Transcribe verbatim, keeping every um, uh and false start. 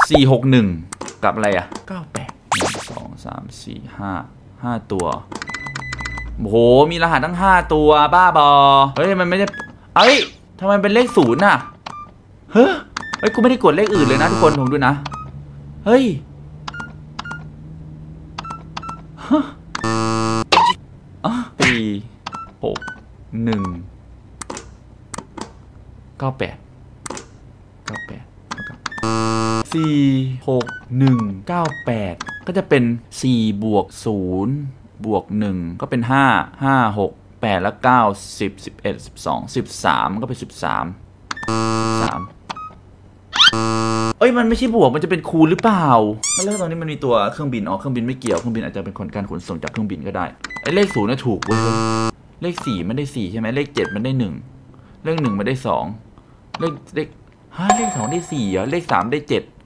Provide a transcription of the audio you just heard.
สี่หกหนึ่งกับอะไรอ่ะเก้าแปดหนึ่งสองสามสี่ห้าห้าตัวโอ้โหมีรหัสทั้งห้าตัวบ้าบอเฮ้ยมันไม่ได้เอ้ยทำไมเป็นเลขศูนย์น่ะเฮ้ยเฮ้ยกูไม่ได้กดเลขอื่นเลยนะทุกคนผมดูนะเฮ้ยอ่ะสี่หกหนึ่งเก้าแปดเก้าแปดสี่หกหนึ่งเก้าแปดก็จะเป็นสี่บวกศูนย์บวกหนึ่งก็เป็นห้าห้าหกแปดแล้วเก้าสิบสิบเอ็ดสิบสองสิบสามก็เป็นสิบสามสามเอ้ยมันไม่ใช่บวกมันจะเป็นคูณหรือเปล่าแล้วตอนนี้มันมีตัวเครื่องบินอ๋อเครื่องบินไม่เกี่ยวเครื่องบินอาจจะเป็นคนการขนส่งจากเครื่องบินก็ได้ไอ้เลขศูนย์น่ะถูกเว้ยเลขสี่มันได้สี่ใช่ไหมเลขเจ็ดมันได้หนึ่งเลขหนึ่งมันได้สองเลขเลขฮะเลขสองได้สี่เหรอเลขสามได้เจ็ด